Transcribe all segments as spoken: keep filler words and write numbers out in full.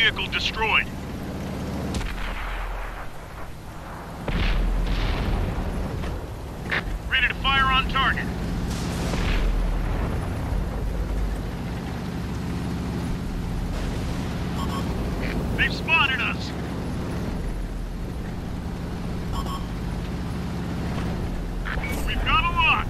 vehicle destroyed. Ready to fire on target. They've spotted us. We've got a lock.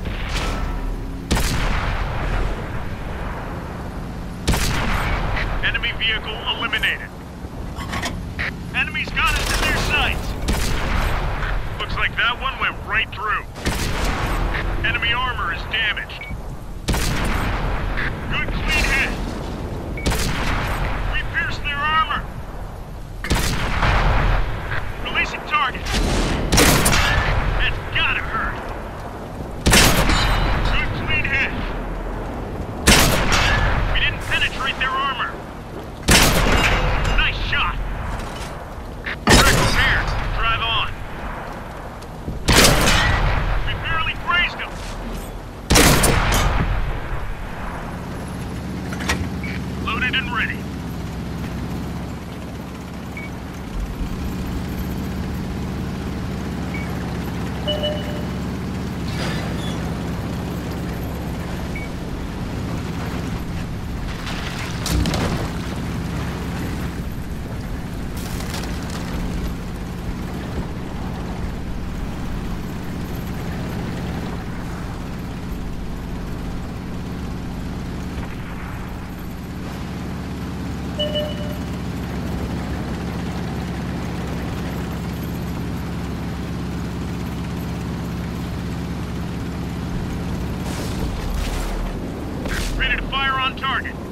Enemy vehicle eliminated. Enemy's got us in their sights. Looks like that one went right through. Enemy armor is damaged. Good clean hit. We pierced their armor. Releasing target. That's gotta hurt. Good clean hit. We didn't penetrate their armor. Nice shot. Wreck repaired. Drive on. We barely grazed him. Loaded and ready. Ready to fire on target.